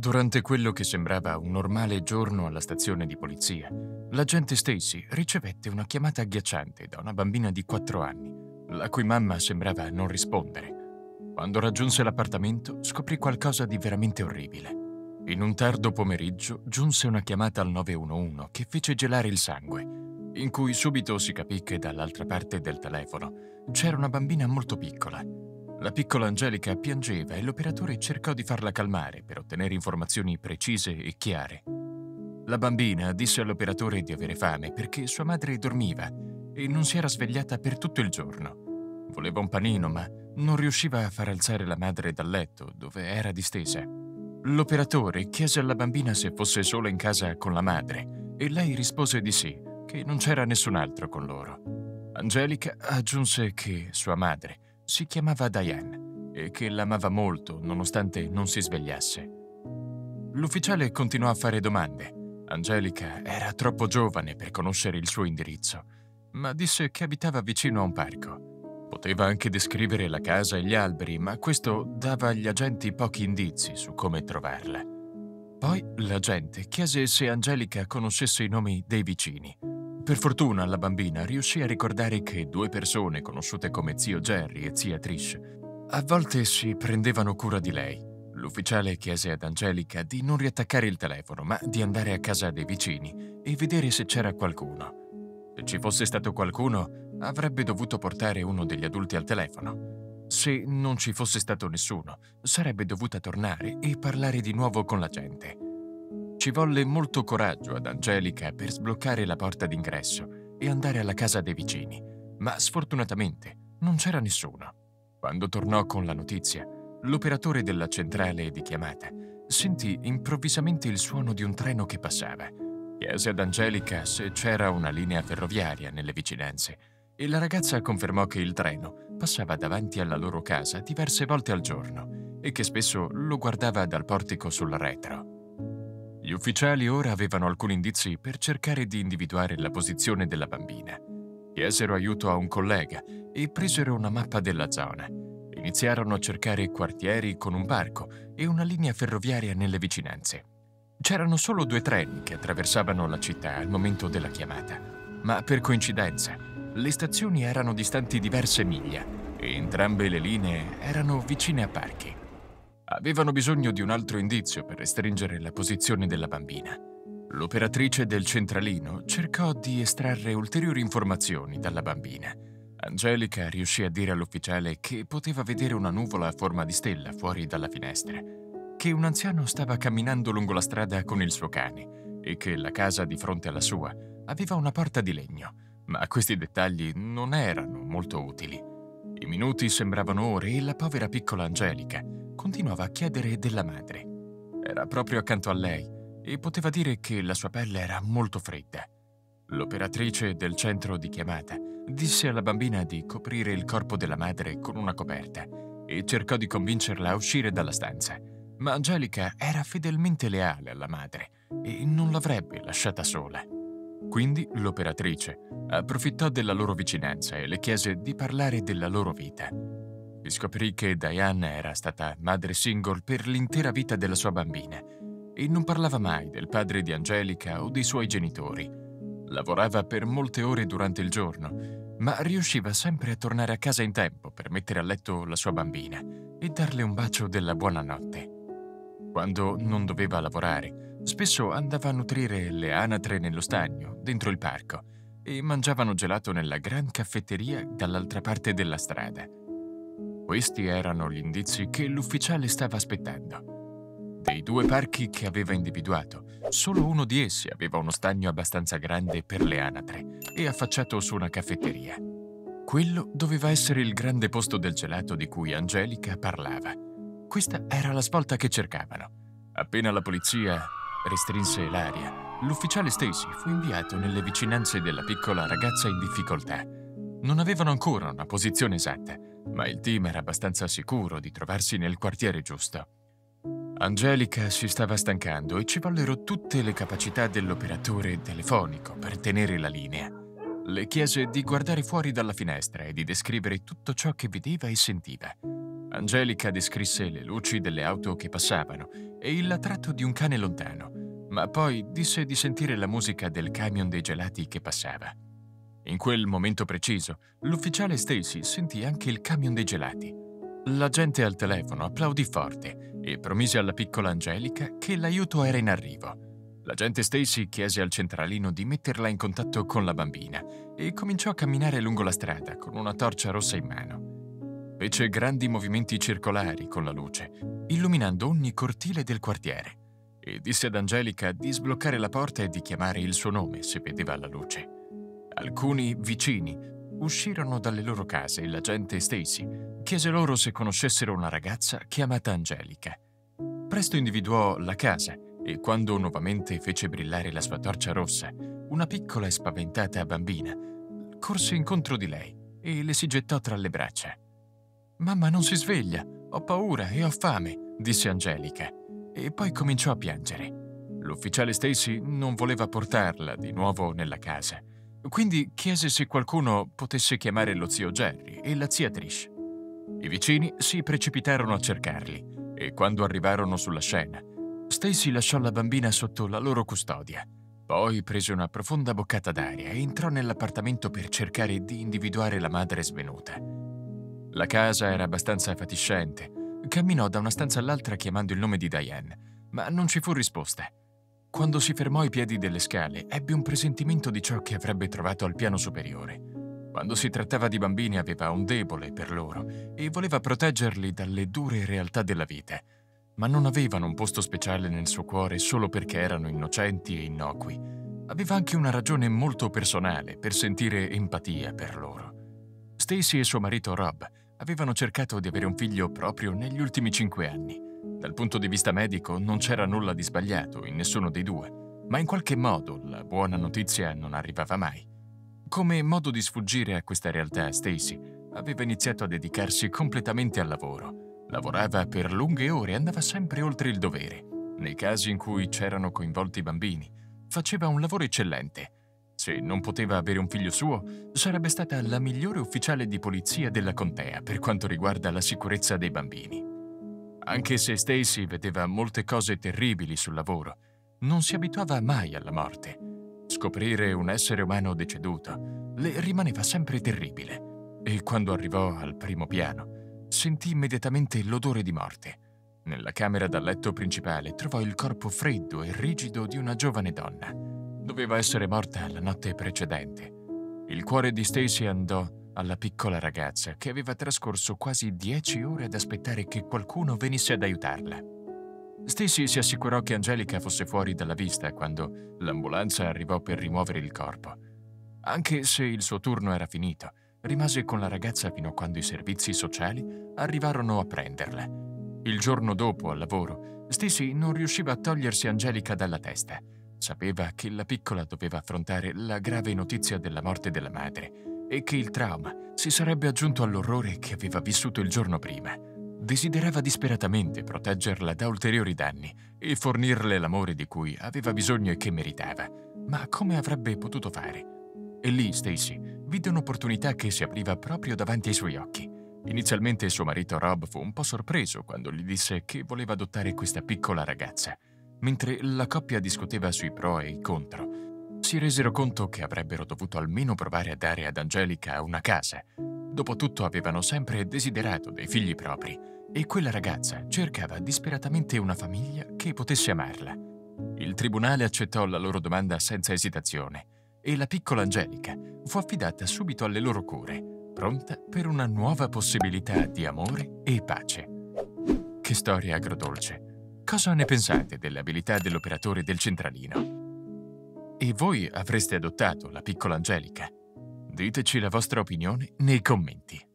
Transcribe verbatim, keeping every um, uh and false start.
Durante quello che sembrava un normale giorno alla stazione di polizia, l'agente Stacy ricevette una chiamata agghiacciante da una bambina di quattro anni, la cui mamma sembrava non rispondere. Quando raggiunse l'appartamento, scoprì qualcosa di veramente orribile. In un tardo pomeriggio giunse una chiamata al nove uno uno che fece gelare il sangue, in cui subito si capì che dall'altra parte del telefono c'era una bambina molto piccola. La piccola Angelica piangeva e l'operatore cercò di farla calmare per ottenere informazioni precise e chiare. La bambina disse all'operatore di avere fame perché sua madre dormiva e non si era svegliata per tutto il giorno. Voleva un panino, ma non riusciva a far alzare la madre dal letto, dove era distesa. L'operatore chiese alla bambina se fosse sola in casa con la madre e lei rispose di sì, che non c'era nessun altro con loro. Angelica aggiunse che sua madre si chiamava Diane e che l'amava molto nonostante non si svegliasse. L'ufficiale continuò a fare domande. Angelica era troppo giovane per conoscere il suo indirizzo, ma disse che abitava vicino a un parco. Poteva anche descrivere la casa e gli alberi, ma questo dava agli agenti pochi indizi su come trovarla. Poi l'agente chiese se Angelica conoscesse i nomi dei vicini. Per fortuna la bambina riuscì a ricordare che due persone conosciute come zio Jerry e zia Trish a volte si prendevano cura di lei. L'ufficiale chiese ad Angelica di non riattaccare il telefono, ma di andare a casa dei vicini e vedere se c'era qualcuno. Se ci fosse stato qualcuno, avrebbe dovuto portare uno degli adulti al telefono. Se non ci fosse stato nessuno, sarebbe dovuta tornare e parlare di nuovo con la gente. Ci volle molto coraggio ad Angelica per sbloccare la porta d'ingresso e andare alla casa dei vicini, ma sfortunatamente non c'era nessuno. Quando tornò con la notizia, l'operatore della centrale di chiamata sentì improvvisamente il suono di un treno che passava. Chiese ad Angelica se c'era una linea ferroviaria nelle vicinanze e la ragazza confermò che il treno passava davanti alla loro casa diverse volte al giorno e che spesso lo guardava dal portico sul retro. Gli ufficiali ora avevano alcuni indizi per cercare di individuare la posizione della bambina. Chiesero aiuto a un collega e presero una mappa della zona. Iniziarono a cercare quartieri con un parco e una linea ferroviaria nelle vicinanze. C'erano solo due treni che attraversavano la città al momento della chiamata, ma per coincidenza le stazioni erano distanti diverse miglia e entrambe le linee erano vicine a parchi. Avevano bisogno di un altro indizio per restringere la posizione della bambina. L'operatrice del centralino cercò di estrarre ulteriori informazioni dalla bambina. Angelica riuscì a dire all'ufficiale che poteva vedere una nuvola a forma di stella fuori dalla finestra, che un anziano stava camminando lungo la strada con il suo cane e che la casa di fronte alla sua aveva una porta di legno, ma questi dettagli non erano molto utili. I minuti sembravano ore e la povera piccola Angelica continuava a chiedere della madre. Era proprio accanto a lei e poteva dire che la sua pelle era molto fredda. L'operatrice del centro di chiamata disse alla bambina di coprire il corpo della madre con una coperta e cercò di convincerla a uscire dalla stanza. Ma Angelica era fedelmente leale alla madre e non l'avrebbe lasciata sola. Quindi l'operatrice approfittò della loro vicinanza e le chiese di parlare della loro vita. Si scoprì che Diane era stata madre single per l'intera vita della sua bambina e non parlava mai del padre di Angelica o dei suoi genitori. Lavorava per molte ore durante il giorno, ma riusciva sempre a tornare a casa in tempo per mettere a letto la sua bambina e darle un bacio della buonanotte. Quando non doveva lavorare, spesso andava a nutrire le anatre nello stagno, dentro il parco, e mangiavano gelato nella gran caffetteria dall'altra parte della strada. Questi erano gli indizi che l'ufficiale stava aspettando. Dei due parchi che aveva individuato, solo uno di essi aveva uno stagno abbastanza grande per le anatre e affacciato su una caffetteria. Quello doveva essere il grande posto del gelato di cui Angelica parlava. Questa era la svolta che cercavano. Appena la polizia restrinse l'area, l'ufficiale Stacy fu inviato nelle vicinanze della piccola ragazza in difficoltà. Non avevano ancora una posizione esatta, ma il team era abbastanza sicuro di trovarsi nel quartiere giusto. Angelica si stava stancando e ci vollero tutte le capacità dell'operatore telefonico per tenere la linea. Le chiese di guardare fuori dalla finestra e di descrivere tutto ciò che vedeva e sentiva. Angelica descrisse le luci delle auto che passavano e il latratto di un cane lontano, ma poi disse di sentire la musica del camion dei gelati che passava. In quel momento preciso, l'ufficiale Stacy sentì anche il camion dei gelati. L'agente al telefono applaudì forte e promise alla piccola Angelica che l'aiuto era in arrivo. L'agente Stacy chiese al centralino di metterla in contatto con la bambina e cominciò a camminare lungo la strada con una torcia rossa in mano. Fece grandi movimenti circolari con la luce, illuminando ogni cortile del quartiere, e disse ad Angelica di sbloccare la porta e di chiamare il suo nome se vedeva la luce. Alcuni vicini uscirono dalle loro case e l'agente Stacy chiese loro se conoscessero una ragazza chiamata Angelica. Presto individuò la casa e quando nuovamente fece brillare la sua torcia rossa, una piccola e spaventata bambina corse incontro di lei e le si gettò tra le braccia. «Mamma non si sveglia, ho paura e ho fame», disse Angelica, e poi cominciò a piangere. L'ufficiale Stacy non voleva portarla di nuovo nella casa, quindi chiese se qualcuno potesse chiamare lo zio Jerry e la zia Trish. I vicini si precipitarono a cercarli e quando arrivarono sulla scena, Stacy lasciò la bambina sotto la loro custodia. Poi prese una profonda boccata d'aria e entrò nell'appartamento per cercare di individuare la madre svenuta. La casa era abbastanza fatiscente. Camminò da una stanza all'altra chiamando il nome di Diane, ma non ci fu risposta. Quando si fermò ai piedi delle scale, ebbe un presentimento di ciò che avrebbe trovato al piano superiore. Quando si trattava di bambini aveva un debole per loro e voleva proteggerli dalle dure realtà della vita, ma non avevano un posto speciale nel suo cuore solo perché erano innocenti e innocui. Aveva anche una ragione molto personale per sentire empatia per loro. Stacy e suo marito Rob avevano cercato di avere un figlio proprio negli ultimi cinque anni. Dal punto di vista medico non c'era nulla di sbagliato in nessuno dei due, ma in qualche modo la buona notizia non arrivava mai. Come modo di sfuggire a questa realtà, Stacy aveva iniziato a dedicarsi completamente al lavoro. Lavorava per lunghe ore e andava sempre oltre il dovere. Nei casi in cui c'erano coinvolti i bambini, faceva un lavoro eccellente. Se non poteva avere un figlio suo, sarebbe stata la migliore ufficiale di polizia della contea per quanto riguarda la sicurezza dei bambini. Anche se Stacy vedeva molte cose terribili sul lavoro, non si abituava mai alla morte. Scoprire un essere umano deceduto le rimaneva sempre terribile e quando arrivò al primo piano sentì immediatamente l'odore di morte. Nella camera da letto principale trovò il corpo freddo e rigido di una giovane donna. Doveva essere morta la notte precedente. Il cuore di Stacy andò alla piccola ragazza che aveva trascorso quasi dieci ore ad aspettare che qualcuno venisse ad aiutarla. Stacy si assicurò che Angelica fosse fuori dalla vista quando l'ambulanza arrivò per rimuovere il corpo. Anche se il suo turno era finito, rimase con la ragazza fino a quando i servizi sociali arrivarono a prenderla. Il giorno dopo, al lavoro, Stacy non riusciva a togliersi Angelica dalla testa. Sapeva che la piccola doveva affrontare la grave notizia della morte della madre e che il trauma si sarebbe aggiunto all'orrore che aveva vissuto il giorno prima. Desiderava disperatamente proteggerla da ulteriori danni e fornirle l'amore di cui aveva bisogno e che meritava. Ma come avrebbe potuto fare? E lì Stacy vide un'opportunità che si apriva proprio davanti ai suoi occhi. Inizialmente suo marito Rob fu un po' sorpreso quando gli disse che voleva adottare questa piccola ragazza. Mentre la coppia discuteva sui pro e i contro, si resero conto che avrebbero dovuto almeno provare a dare ad Angelica una casa. Dopotutto avevano sempre desiderato dei figli propri e quella ragazza cercava disperatamente una famiglia che potesse amarla. Il tribunale accettò la loro domanda senza esitazione e la piccola Angelica fu affidata subito alle loro cure, pronta per una nuova possibilità di amore e pace. Che storia agrodolce! Cosa ne pensate delle abilità dell'operatore del centralino? E voi avreste adottato la piccola Angelica? Diteci la vostra opinione nei commenti.